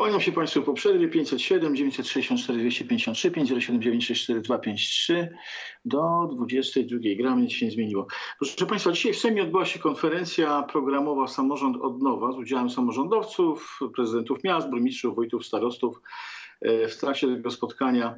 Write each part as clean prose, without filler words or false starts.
Kłaniam się Państwu po przerwie. 507 964 253 507 964 253 do 22. Gramy, nic się nie zmieniło. Proszę Państwa, dzisiaj w Sejmie odbyła się konferencja programowa Samorząd od nowa z udziałem samorządowców, prezydentów miast, burmistrzów, wójtów, starostów. W trakcie tego spotkania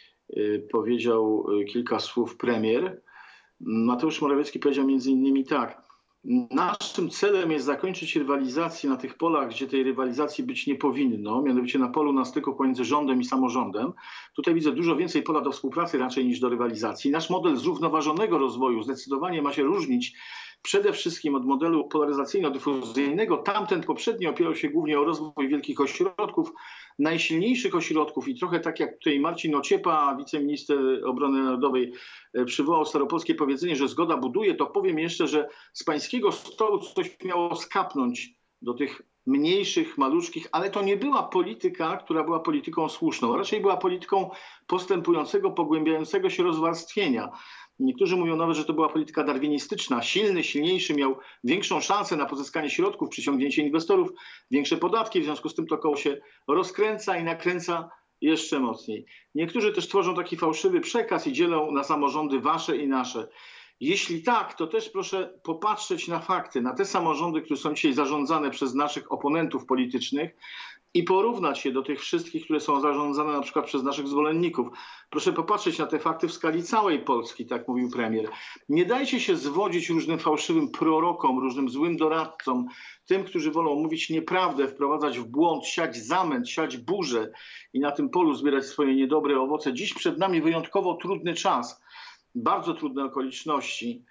powiedział kilka słów premier. Mateusz Morawiecki powiedział między innymi tak: naszym celem jest zakończyć rywalizację na tych polach, gdzie tej rywalizacji być nie powinno, mianowicie na polu na styku pomiędzy rządem i samorządem. Tutaj widzę dużo więcej pola do współpracy raczej niż do rywalizacji. Nasz model zrównoważonego rozwoju zdecydowanie ma się różnić przede wszystkim od modelu polaryzacyjno-dyfuzyjnego. Tamten poprzedni opierał się głównie o rozwój wielkich ośrodków, najsilniejszych ośrodków i trochę tak jak tutaj Marcin Ociepa, wiceminister obrony narodowej, przywołał staropolskie powiedzenie, że zgoda buduje, to powiem jeszcze, że z pańskiego stołu coś miało skapnąć do tych mniejszych, maluczkich, ale to nie była polityka, która była polityką słuszną. Raczej była polityką postępującego, pogłębiającego się rozwarstwienia. Niektórzy mówią nawet, że to była polityka darwinistyczna. Silny, silniejszy miał większą szansę na pozyskanie środków, przyciągnięcie inwestorów, większe podatki. W związku z tym to koło się rozkręca i nakręca jeszcze mocniej. Niektórzy też tworzą taki fałszywy przekaz i dzielą na samorządy wasze i nasze. Jeśli tak, to też proszę popatrzeć na fakty, na te samorządy, które są dzisiaj zarządzane przez naszych oponentów politycznych i porównać je do tych wszystkich, które są zarządzane na przykład przez naszych zwolenników. Proszę popatrzeć na te fakty w skali całej Polski, tak mówił premier. Nie dajcie się zwodzić różnym fałszywym prorokom, różnym złym doradcom, tym, którzy wolą mówić nieprawdę, wprowadzać w błąd, siać zamęt, siać burzę i na tym polu zbierać swoje niedobre owoce. Dziś przed nami wyjątkowo trudny czas, bardzo trudne okoliczności.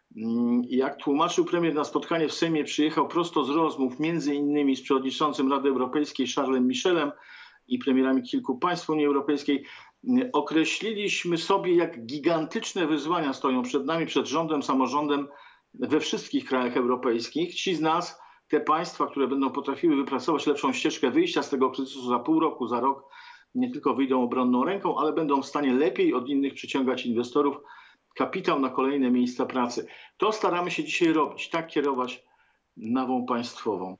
Jak tłumaczył premier na spotkanie w Sejmie, przyjechał prosto z rozmów między innymi z przewodniczącym Rady Europejskiej Charlesem Michelem i premierami kilku państw Unii Europejskiej. Określiliśmy sobie, jak gigantyczne wyzwania stoją przed nami, przed rządem, samorządem we wszystkich krajach europejskich. Ci z nas, te państwa, które będą potrafiły wypracować lepszą ścieżkę wyjścia z tego kryzysu za pół roku, za rok, nie tylko wyjdą obronną ręką, ale będą w stanie lepiej od innych przyciągać inwestorów, kapitał na kolejne miejsca pracy. To staramy się dzisiaj robić, tak kierować nową państwową.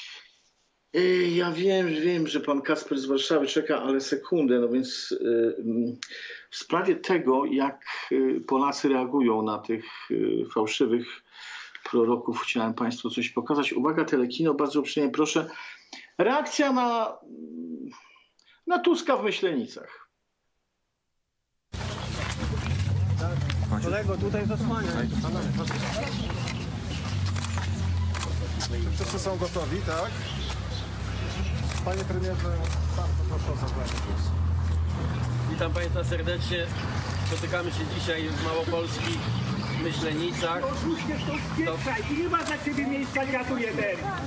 Ja wiem, że pan Kacper z Warszawy czeka, ale sekundę. No więc w sprawie tego, jak Polacy reagują na tych fałszywych proroków, chciałem państwu coś pokazać. Uwaga, telekino, bardzo uprzejmie proszę. Reakcja na Tuska w Myślenicach. Kolego, tutaj zasłaniaj. Wszyscy są gotowi, tak? Panie premierze, bardzo proszę o zabranie głosu. Witam Państwa serdecznie. Spotykamy się dzisiaj w Małopolskich Myślenicach. I nie ma dla Ciebie miejsca, gratulujemy.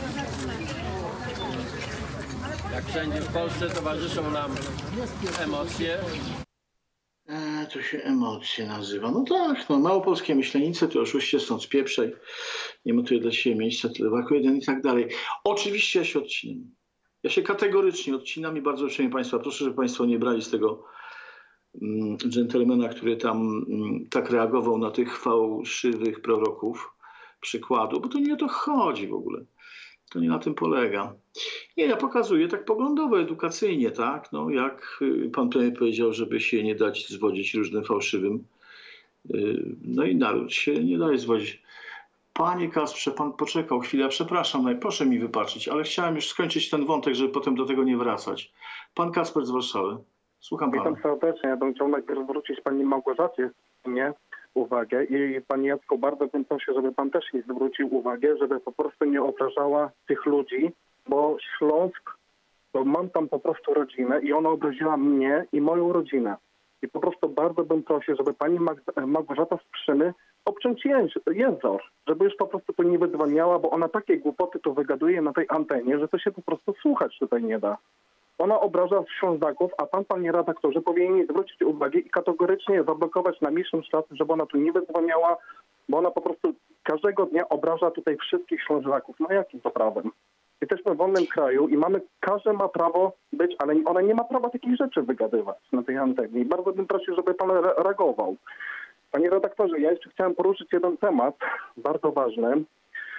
Jak wszędzie w Polsce towarzyszą nam emocje. To się emocje nazywa. No tak, no małopolskie Myślenice, to oszuście stąd spieprzaj. Nie ma tu dla siebie miejsca, tyle brakuje jeden i tak dalej. Oczywiście ja się odcinam. Ja się kategorycznie odcinam i bardzo uprzejmie Państwa proszę, żeby Państwo nie brali z tego dżentelmena, który tam tak reagował na tych fałszywych proroków przykładu, bo to nie o to chodzi w ogóle. To nie na tym polega. Nie, ja pokazuję tak poglądowo, edukacyjnie, tak? No, jak pan premier powiedział, żeby się nie dać zwodzić różnym fałszywym. No i naród się nie daje zwodzić. Panie Kasprze, pan poczekał chwilę, przepraszam, proszę mi wybaczyć, ale chciałem już skończyć ten wątek, żeby potem do tego nie wracać. Pan Kasper z Warszawy. Słucham pana. Witam serdecznie. Ja bym chciał najpierw zwrócić pani Małgorzacie uwagę i pani Jacku, bardzo bym prosił, żeby pan też jej zwrócił uwagę, żeby po prostu nie obrażała tych ludzi, bo Śląsk, to mam tam po prostu rodzinę i ona obraziła mnie i moją rodzinę. I po prostu bardzo bym prosił, żeby pani Małgorzata z Pszczyny obciąć język, żeby już po prostu to nie wydzwaniała, bo ona takie głupoty tu wygaduje na tej antenie, że to się po prostu słuchać tutaj nie da. Ona obraża Ślązaków, a pan, panie redaktorze, powinien jej zwrócić uwagę i kategorycznie zablokować na miesiąc czas, żeby ona tu nie wydzwaniała, bo ona po prostu każdego dnia obraża tutaj wszystkich Ślązaków. No jakim to prawem? Jesteśmy w wolnym kraju i każdy ma prawo być, ale ona nie ma prawa takich rzeczy wygadywać na tej antenie. I bardzo bym prosił, żeby pan reagował. Panie redaktorze, ja jeszcze chciałem poruszyć jeden temat bardzo ważny.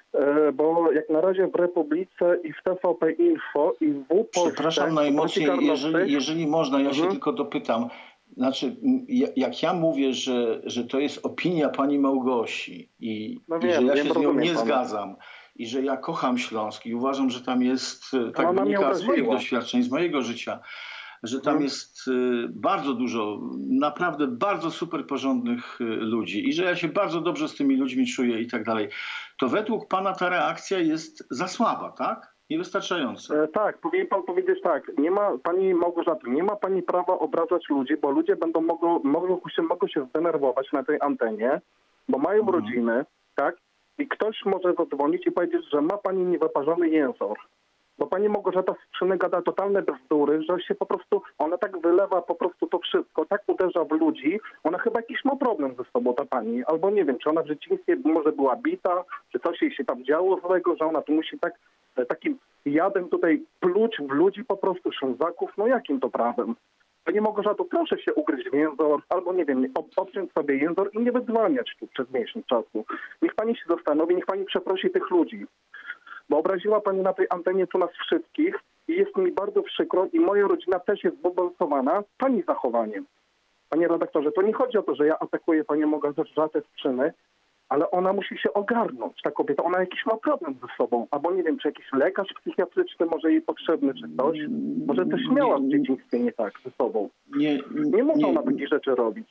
bo jak na razie w Republice i w TVP Info i w Polsce... Przepraszam najmocniej, jeżeli można, ja się tylko dopytam. Znaczy, jak ja mówię, że to jest opinia pani Małgosi i że ja się z nią nie zgadzam i że ja kocham Śląsk i uważam, że tam jest, tak wynika z moich doświadczeń, z mojego życia, że tam jest bardzo dużo, naprawdę bardzo super porządnych ludzi i że ja się bardzo dobrze z tymi ludźmi czuję i tak dalej, to według pana ta reakcja jest za słaba, tak? Niewystarczająca. Tak, powinien pan powiedzieć tak. Nie ma pani Małgorzaty, nie ma pani prawa obrażać ludzi, bo ludzie mogą się zdenerwować na tej antenie, bo mają rodziny, tak? I ktoś może zadzwonić i powiedzieć, że ma pani niewyparzony język. Bo pani Małgorzata z Pszczyny gada totalne bzdury, że się po prostu, ona tak wylewa po prostu to wszystko, tak uderza w ludzi. Ona chyba jakiś ma problem ze sobą, ta pani. Albo nie wiem, czy ona w dzieciństwie może była bita, czy coś jej się tam działo złego, że ona tu musi takim jadem tutaj pluć w ludzi po prostu, Ślązaków. No jakim to prawem? Pani Małgorzato, proszę się ugryźć w język, albo nie wiem, obciąć sobie język i nie wydzwaniać tu przez miesiąc czasu. Niech pani się zastanowi, niech pani przeprosi tych ludzi. Bo obraziła pani na tej antenie tu nas wszystkich i jest mi bardzo przykro i moja rodzina też jest zbulwersowana pani zachowaniem. Panie redaktorze, to nie chodzi o to, że ja atakuję panią Małgorzatę z Pszczyny, ale ona musi się ogarnąć, ta kobieta. Ona jakiś ma problem ze sobą, albo nie wiem, czy jakiś lekarz psychiatryczny może jej potrzebny, czy coś. Może coś miała w dzieciństwie nie tak ze sobą. Nie może ona takich rzeczy robić.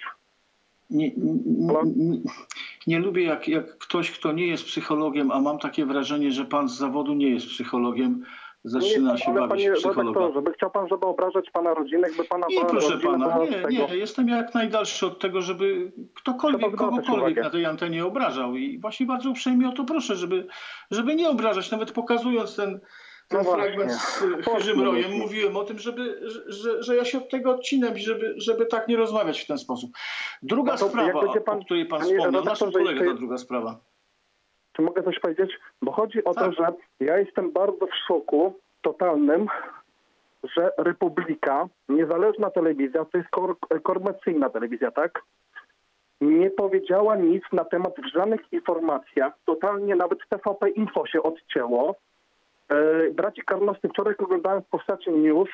Nie lubię, jak ktoś, kto nie jest psychologiem, a mam takie wrażenie, że pan z zawodu nie jest psychologiem, zaczyna się bawić w psychologa. Żeby chciał pan, żeby obrażać pana rodzinę, jakby pana... Nie, proszę pana, nie. Jestem jak najdalszy od tego, żeby ktokolwiek, kogokolwiek na tej antenie obrażał. I właśnie bardzo uprzejmie o to proszę, żeby nie obrażać, nawet pokazując ten fragment z Chyżym Rojem, mówiłem o tym, że ja się od tego odcinam i żeby tak nie rozmawiać w ten sposób. Druga sprawa, o której pan wspomniał, na czym polega ta druga sprawa? Czy mogę coś powiedzieć? Bo chodzi o to, że ja jestem bardzo w szoku totalnym, że Republika, niezależna telewizja, to jest komercyjna telewizja, tak? Nie powiedziała nic na temat w żadnych informacjach. Totalnie nawet TVP Info się odcięło. Braci Karnowscy, wczoraj oglądałem w postaci News,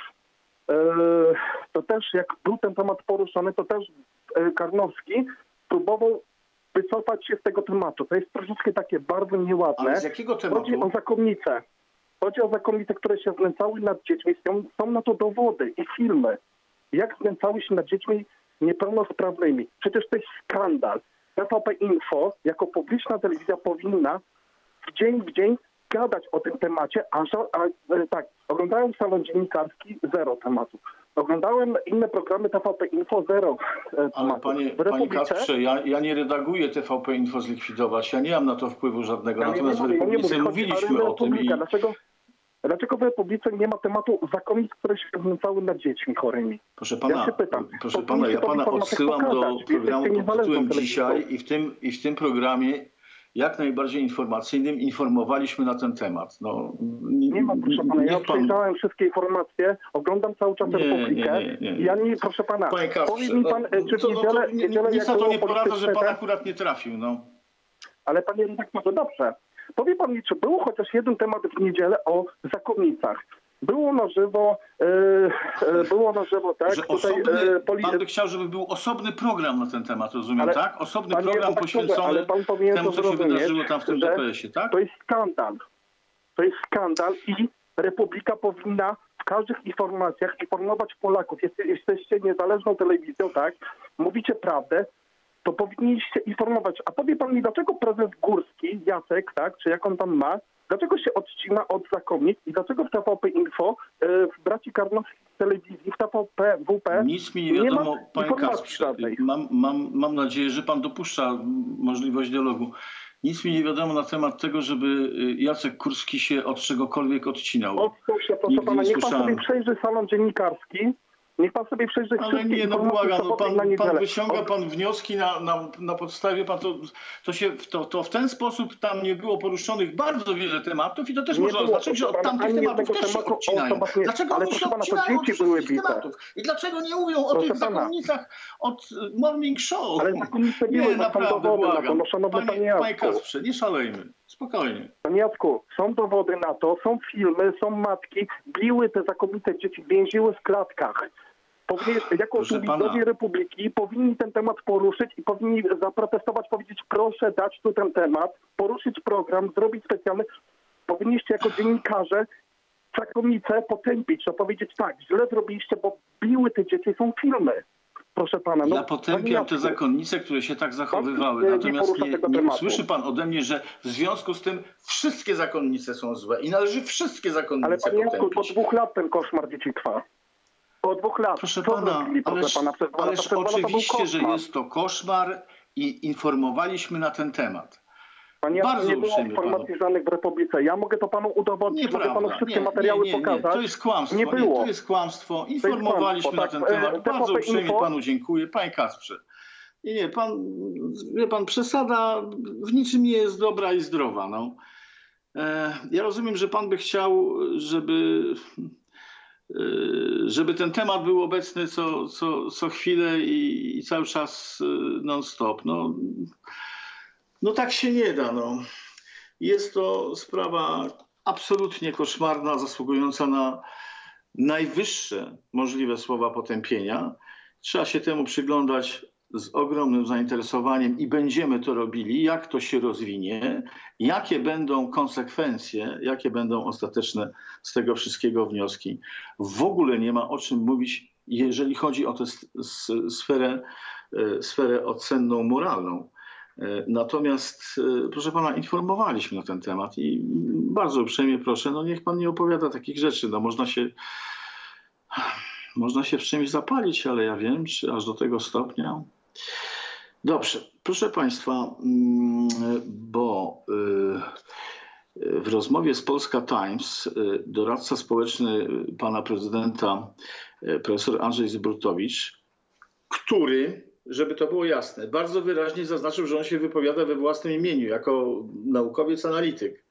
to też jak był ten temat poruszony, to też Karnowski próbował wycofać się z tego tematu. To jest troszeczkę takie bardzo nieładne. Ale z jakiego tematu? Chodzi o zakonnice. Chodzi o zakonnice, które się znęcały nad dziećmi. Są na to dowody i filmy. Jak znęcały się nad dziećmi niepełnosprawnymi. Przecież to jest skandal. TVP Info jako publiczna telewizja powinna w dzień gadać o tym temacie, tak, oglądałem salon dziennikarski, zero tematu. Oglądałem inne programy TVP Info, zero tematu. Ale panie Kacprze, ja nie redaguję TVP Info zlikwidować, ja nie mam na to wpływu żadnego, natomiast w Republice mówiliśmy o tym. Dlaczego w Republice nie ma tematu zakonnic, które się znęcały nad dziećmi chorymi? Proszę pana, ja się pytam, ja pana odsyłam do programu pod tytułem Dzisiaj i w tym programie jak najbardziej informacyjnym informowaliśmy na ten temat. Nie ma, proszę pana, ja przejrzałem wszystkie informacje, oglądam cały czas Republikę. Ja nie, proszę pana, powie mi pan, czy w niedzielę nic na to nie poradza, że pan akurat nie trafił. Ale panie redaktorze, dobrze. Powie pan mi, czy był chociaż jeden temat w niedzielę o zakonnicach? Było na żywo, tak? Że pan by chciał, żeby był osobny program na ten temat, rozumiem, tak? Osobny program poświęcony temu, co się wydarzyło tam w tym DPS-ie, tak? To jest skandal. To jest skandal i Republika powinna w każdych informacjach informować Polaków. Jesteście niezależną telewizją, tak? Mówicie prawdę, to powinniście informować. A powie pan mi, dlaczego prezes Górski, Jacek, tak? Czy jak on tam ma, dlaczego się odcina od zakonnic i dlaczego w TVP Info, w braci Karnowskich telewizji, w TVP, WP... Nic mi nie wiadomo, panie Kacprze. Mam nadzieję, że pan dopuszcza możliwość dialogu. Nic mi nie wiadomo na temat tego, żeby Jacek Kurski się od czegokolwiek odcinał. Odsuł się, proszę pana, niech pan sobie przejrzy salon dziennikarski. Niech pan sobie przejrzy ale wszystkie nie, błagam, pan wyciąga pan wnioski na podstawie, to w ten sposób tam nie było poruszonych bardzo wiele tematów i to też może oznaczać, że od tamtych tematów też się odcinają. Dlaczego oni się odcinają od wszystkich tematów? I dlaczego nie mówią o tych zakonnicach od Morning Show? Ale zakonnice były, naprawdę błagam. Panie Kacprze, nie szalejmy. Spokojnie. Panie Jacku, są dowody na to, są filmy, są matki, biły te znakomite dzieci, więziły w klatkach. Jako Proszę liderzy pana. Republiki powinni ten temat poruszyć i powinni zaprotestować, powiedzieć proszę dać tu ten temat, poruszyć program, zrobić specjalny. Powinniście jako dziennikarze znakomice potępić, to powiedzieć tak, źle zrobiliście, bo biły te dzieci, są filmy. Proszę pana. Ja potępiam te zakonnice, które się tak zachowywały. Natomiast nie usłyszy pan ode mnie, że w związku z tym wszystkie zakonnice są złe i należy wszystkie zakonnice Ale panie Jacku, potępić. po 2 lat ten koszmar dzieci trwa. Po 2 lat. Proszę Co pana, zrobili, proszę pana, przez 2 lata? ależ Przez 2 lata to był oczywiście, że koszmar. jest to koszmar i informowaliśmy na ten temat. Panie Jacku, Bardzo nie było uprzejmie informacji żadnych w Republice. Ja mogę to panu udowodnić, mogę panu wszystkie materiały pokazać. To jest kłamstwo. Nie było. To jest kłamstwo. Informowaliśmy kłamstwo, na tak. ten temat. Bardzo TVP uprzejmie Info. panu dziękuję. Panie Kacprze. Nie, wie pan, przesada w niczym nie jest dobra i zdrowa. No. Ja rozumiem, że pan by chciał, żeby ten temat był obecny co chwilę i cały czas non-stop. No tak się nie da. No. Jest to sprawa absolutnie koszmarna, zasługująca na najwyższe możliwe słowa potępienia. Trzeba się temu przyglądać z ogromnym zainteresowaniem i będziemy to robili, jak to się rozwinie, jakie będą konsekwencje, jakie będą ostateczne z tego wszystkiego wnioski. W ogóle nie ma o czym mówić, jeżeli chodzi o tę sferę ocenną, moralną. Natomiast, proszę pana, informowaliśmy na ten temat i bardzo uprzejmie proszę, no niech pan nie opowiada takich rzeczy. No można się w czymś zapalić, ale ja wiem, czy aż do tego stopnia. Dobrze, proszę państwa, bo w rozmowie z Polska Times doradca społeczny pana prezydenta, profesor Andrzej Zybrutowicz, który, żeby to było jasne, bardzo wyraźnie zaznaczył, że on się wypowiada we własnym imieniu, jako naukowiec, analityk.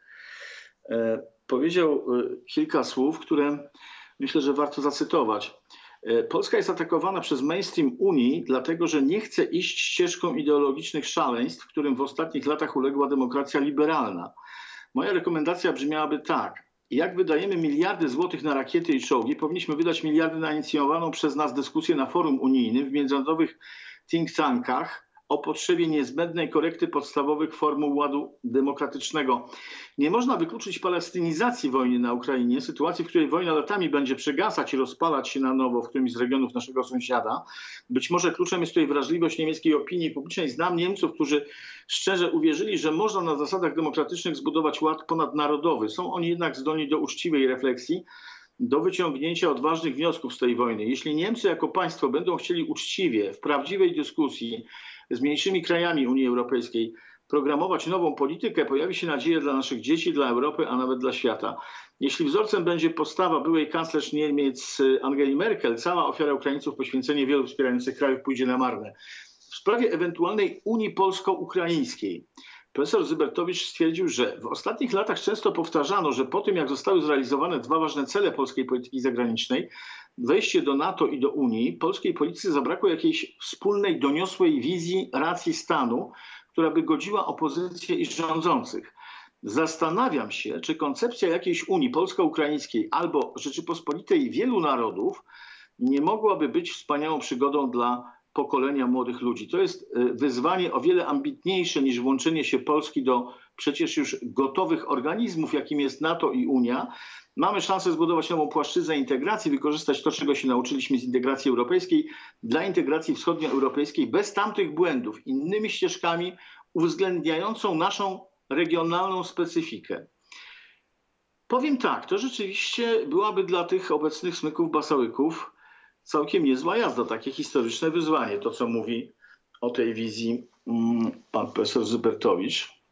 Powiedział kilka słów, które myślę, że warto zacytować. Polska jest atakowana przez mainstream Unii, dlatego że nie chce iść ścieżką ideologicznych szaleństw, którym w ostatnich latach uległa demokracja liberalna. Moja rekomendacja brzmiałaby tak. Jak wydajemy miliardy złotych na rakiety i czołgi, powinniśmy wydać miliardy na inicjowaną przez nas dyskusję na forum unijnym w międzynarodowych think tankach o potrzebie niezbędnej korekty podstawowych formuł ładu demokratycznego. Nie można wykluczyć palestynizacji wojny na Ukrainie, sytuacji, w której wojna latami będzie przegasać i rozpalać się na nowo w którymś z regionów naszego sąsiada. Być może kluczem jest tutaj wrażliwość niemieckiej opinii publicznej. Znam Niemców, którzy szczerze uwierzyli, że można na zasadach demokratycznych zbudować ład ponadnarodowy. Są oni jednak zdolni do uczciwej refleksji, do wyciągnięcia odważnych wniosków z tej wojny. Jeśli Niemcy jako państwo będą chcieli uczciwie, w prawdziwej dyskusji z mniejszymi krajami Unii Europejskiej programować nową politykę, pojawi się nadzieja dla naszych dzieci, dla Europy, a nawet dla świata. Jeśli wzorcem będzie postawa byłej kanclerz Niemiec Angeli Merkel, cała ofiara Ukraińców, poświęcenie wielu wspierających krajów pójdzie na marne. W sprawie ewentualnej Unii Polsko-Ukraińskiej profesor Zybertowicz stwierdził, że w ostatnich latach często powtarzano, że po tym, jak zostały zrealizowane 2 ważne cele polskiej polityki zagranicznej, wejście do NATO i do Unii, polskiej polityce zabrakło jakiejś wspólnej, doniosłej wizji racji stanu, która by godziła opozycję i rządzących. Zastanawiam się, czy koncepcja jakiejś Unii polsko-ukraińskiej albo Rzeczypospolitej wielu narodów nie mogłaby być wspaniałą przygodą dla pokolenia młodych ludzi. To jest wyzwanie o wiele ambitniejsze niż włączenie się Polski do przecież już gotowych organizmów, jakim jest NATO i Unia. Mamy szansę zbudować nową płaszczyznę integracji, wykorzystać to, czego się nauczyliśmy z integracji europejskiej dla integracji wschodnioeuropejskiej bez tamtych błędów, innymi ścieżkami uwzględniającą naszą regionalną specyfikę. Powiem tak, to rzeczywiście byłaby dla tych obecnych smyków basałyków całkiem niezła jazda, takie historyczne wyzwanie, to co mówi o tej wizji pan profesor Zybertowicz.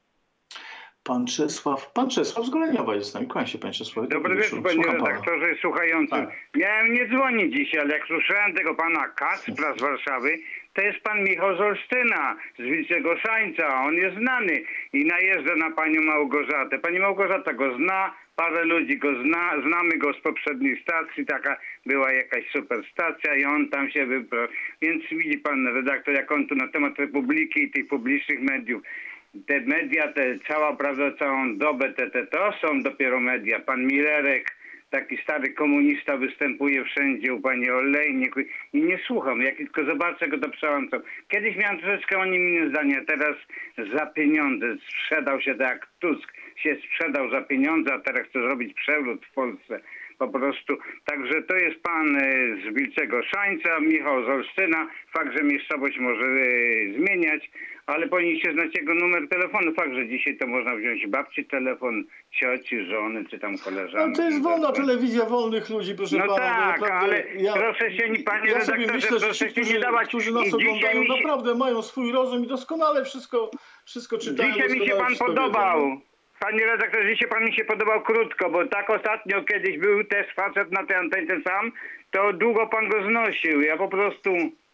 Pan Czesław z Goleniowa jest z nami. Kłaniam się, panie Czesławie. Dobry wieczór, panie redaktorze słuchającym. Tak. Miałem nie dzwonić dzisiaj, ale jak słyszałem tego pana Kacpra z Warszawy, to jest pan Michał z Olsztyna, z Wilczego Szańca. On jest znany i najeżdża na panią Małgorzatę. Pani Małgorzata go zna, parę ludzi go zna, znamy go z poprzednich stacji, taka była jakaś super stacja i on tam się wybrał. Więc widzi pan redaktor, jak on tu na temat Republiki i tych publicznych mediów. te media, cała prawda, całą dobę, to są dopiero media. Pan Millerek, taki stary komunista, występuje wszędzie u pani Olejnik i nie słucham. Jak tylko zobaczę go, to przełączam. Kiedyś miałem troszeczkę o nim inne zdanie, teraz za pieniądze sprzedał się tak jak Tusk się sprzedał za pieniądze, a teraz chce zrobić przewrót w Polsce. Po prostu. Także to jest pan z Wilczego Szańca, Michał z Olsztyna. Fakt, że miejscowość może zmieniać, ale powinniście znać jego numer telefonu. Fakt, że dzisiaj to można wziąć babci telefon, cioci, żony, czy tam koleżanki. No to jest wolna telewizja wolnych ludzi, proszę no pana. Tak, naprawdę, ale proszę się, panie ja sobie redaktorze, myślę, że proszę ci, się nie dawać. którzy nas oglądają, naprawdę mają swój rozum i doskonale wszystko czytają. Dzisiaj mi się pan podobał. Wiedzą. Panie redaktorze, dzisiaj pan mi się podobał krótko, bo tak ostatnio kiedyś był też facet na tej antenie sam, to długo pan go znosił. Ja po prostu...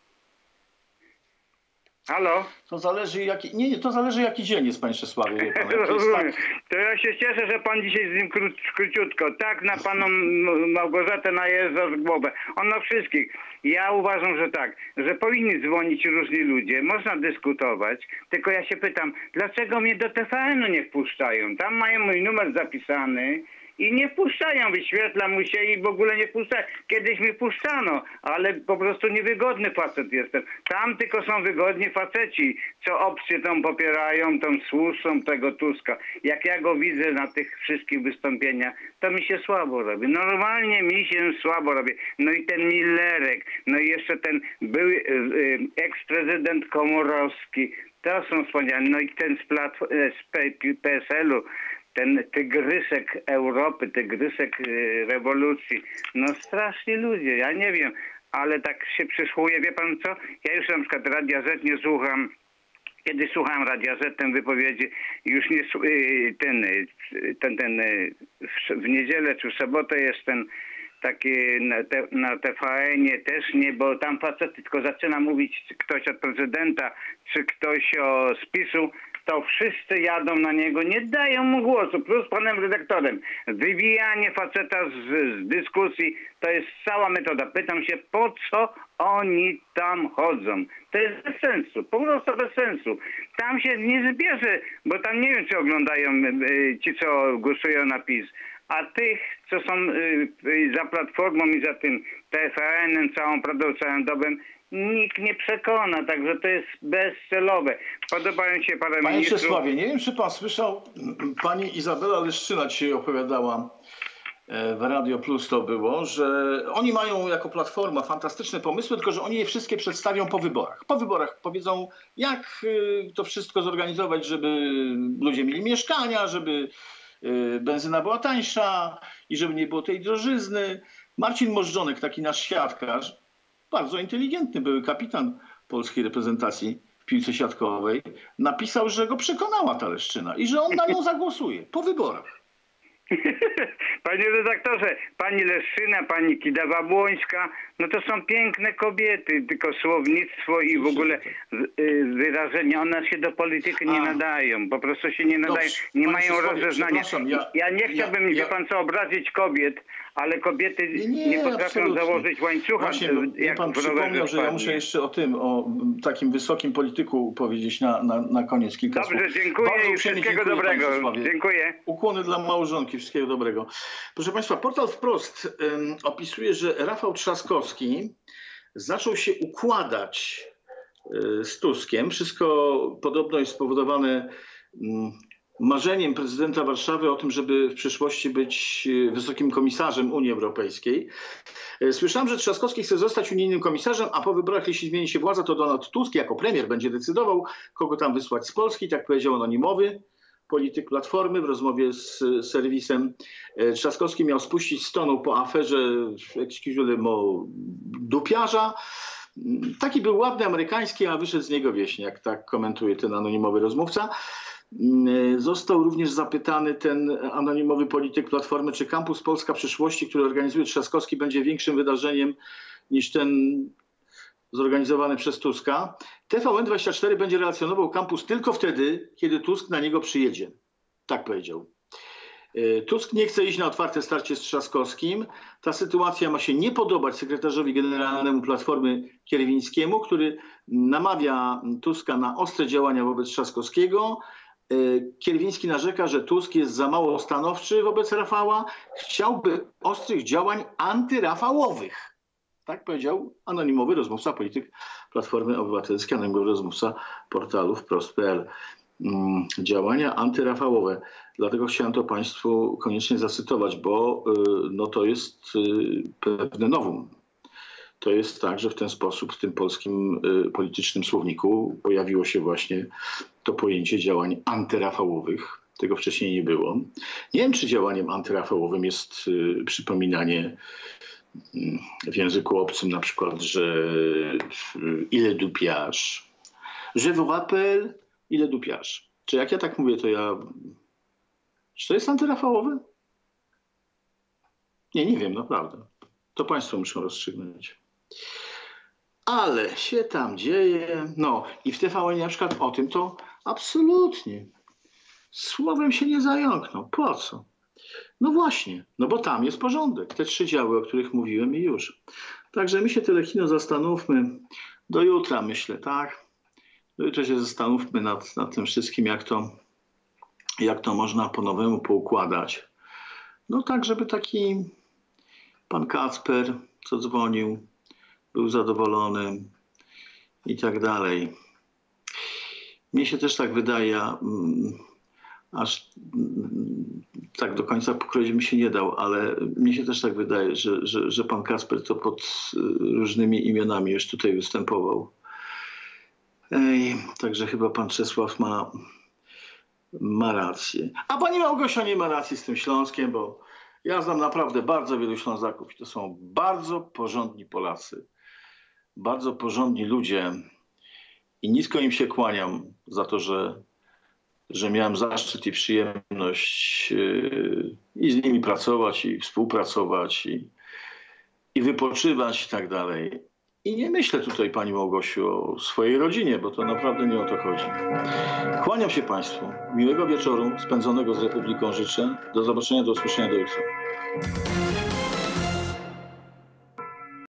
Halo? To zależy jaki... Nie, to zależy jaki dzień jest, panie Czesławie. Wie pan, Rozumiem. To ja się cieszę, że pan dzisiaj z nim króciutko. Tak na paną Małgorzatę najeżdża z głowę. On na wszystkich. Ja uważam, że tak, że powinni dzwonić różni ludzie. Można dyskutować. Tylko ja się pytam, dlaczego mnie do TVN-u nie wpuszczają? Tam mają mój numer zapisany. I nie wpuszczają, wyświetla mu się i w ogóle nie wpuszczają. Kiedyś mi wpuszczano, ale po prostu niewygodny facet jestem. Tam tylko są wygodni faceci, co opcje tą popierają, tą słuszą tego Tuska. Jak ja go widzę na tych wszystkich wystąpieniach, to mi się słabo robi. Normalnie mi się słabo robi. No i ten Millerek, no i jeszcze ten były eksprezydent Komorowski. To są wspaniałe. No i ten z PSL-u. Ten tygrysek Europy, tygrysek rewolucji. No straszni ludzie, ja nie wiem, ale tak się przysłuchuję. Wie pan co? Ja już na przykład Radia Z nie słucham. Kiedyś słuchałem Radia Z, ten wypowiedzi, już nie w niedzielę czy w sobotę jest ten taki na TVN-ie też nie, bo tam facet tylko zaczyna mówić ktoś od prezydenta, czy ktoś z PiS-u, to wszyscy jadą na niego, nie dają mu głosu, plus panem redaktorem. Wywijanie faceta z dyskusji, to jest cała metoda. Pytam się, po co oni tam chodzą? To jest bez sensu, po prostu bez sensu. Tam się nie zbierze, bo tam nie wiem, czy oglądają ci, co głosują na PiS. A tych, co są za Platformą i za tym TVN-em, całą prawdą, całym dobem, nikt nie przekona, także to jest bezcelowe. Podobają się parę Panie ministrów. Czesławie, nie wiem, czy pan słyszał, pani Izabela Leszczyna dzisiaj opowiadała w Radio Plus to było, że oni mają jako Platforma fantastyczne pomysły, tylko że oni je wszystkie przedstawią po wyborach. Po wyborach powiedzą, jak to wszystko zorganizować, żeby ludzie mieli mieszkania, żeby benzyna była tańsza i żeby nie było tej drożyzny. Marcin Możdżonek, taki nasz siatkarz, bardzo inteligentny, były kapitan polskiej reprezentacji w piłce siatkowej, napisał, że go przekonała ta Leszczyna i że on na nią zagłosuje po wyborach. Panie redaktorze, pani Leszczyna, pani Kidawa-Błońska, no to są piękne kobiety, tylko słownictwo i w ogóle wyrażenia, one się do polityki nie nadają, po prostu się nie nadają, nie mają rozeznania. Ja nie chciałbym, wie pan co, obrazić kobiet, ale kobiety nie potrafią absolutnie założyć łańcucha. Właśnie, jak pan przypomniał, że ja muszę jeszcze o takim wysokim polityku powiedzieć na koniec kilka słów. Dobrze, dziękuję i wszystkiego dobrego. Dziękuję. Ukłony dla małżonki, wszystkiego dobrego. Proszę państwa, portal Wprost opisuje, że Rafał Trzaskowski zaczął się układać z Tuskiem. Wszystko podobno jest spowodowane marzeniem prezydenta Warszawy o tym, żeby w przyszłości być wysokim komisarzem Unii Europejskiej. Słyszałem, że Trzaskowski chce zostać unijnym komisarzem, a po wyborach, jeśli zmieni się władza, to Donald Tusk jako premier będzie decydował, kogo tam wysłać z Polski. Tak powiedział anonimowy polityk Platformy w rozmowie z serwisem. Trzaskowski miał spuścić z tonu po aferze dupiarza. Taki był ładny amerykański, a wyszedł z niego wieśniak, tak komentuje ten anonimowy rozmówca. Został również zapytany ten anonimowy polityk Platformy, czy kampus Polska Przyszłości, który organizuje Trzaskowski, będzie większym wydarzeniem niż ten zorganizowany przez Tuska. TVN24 będzie relacjonował kampus tylko wtedy, kiedy Tusk na niego przyjedzie. Tak powiedział. Tusk nie chce iść na otwarte starcie z Trzaskowskim. Ta sytuacja ma się nie podobać sekretarzowi generalnemu Platformy Kierwińskiemu, który namawia Tuska na ostre działania wobec Trzaskowskiego, Kierwiński narzeka, że Tusk jest za mało stanowczy wobec Rafała. Chciałby ostrych działań antyrafałowych. Tak powiedział anonimowy rozmówca, polityk Platformy Obywatelskiej, anonimowy rozmówca portalu wprost.pl. Działania antyrafałowe. Dlatego chciałem to Państwu koniecznie zacytować, bo no, to jest pewne novum. To jest tak, że w ten sposób w tym polskim politycznym słowniku pojawiło się właśnie to pojęcie działań antyrafałowych. Tego wcześniej nie było. Nie wiem, czy działaniem antyrafałowym jest przypominanie w języku obcym na przykład, że ile du piage, je vous rappelle, ile du piage. Czy jak ja tak mówię, to czy to jest antyrafałowe? Nie wiem, naprawdę. To Państwo muszą rozstrzygnąć. Ale się tam dzieje. No i w TVN na przykład o tym to absolutnie słowem się nie zająknął. Po co? No właśnie, no bo tam jest porządek. Te 3 działy, o których mówiłem i już. Także my się Telekino zastanówmy. Do jutra myślę, tak? Do jutra się zastanówmy nad tym wszystkim, jak to można po nowemu poukładać. No tak, żeby taki pan Kacper, co dzwonił, był zadowolony i tak dalej. Mnie się też tak wydaje, aż tak do końca pokroić mi się nie dał, ale mnie się też tak wydaje, że pan Kacper to pod różnymi imionami już tutaj występował. Także chyba pan Czesław ma rację. A pani Małgosia nie ma racji z tym Śląskiem, bo ja znam naprawdę bardzo wielu Ślązaków i to są bardzo porządni Polacy. Bardzo porządni ludzie i nisko im się kłaniam za to, że miałem zaszczyt i przyjemność i z nimi pracować, i współpracować, i wypoczywać i tak dalej. I nie myślę tutaj, pani Małgosiu, o swojej rodzinie, bo to naprawdę nie o to chodzi. Kłaniam się Państwu. Miłego wieczoru spędzonego z Republiką życzę. Do zobaczenia, do usłyszenia do jutra.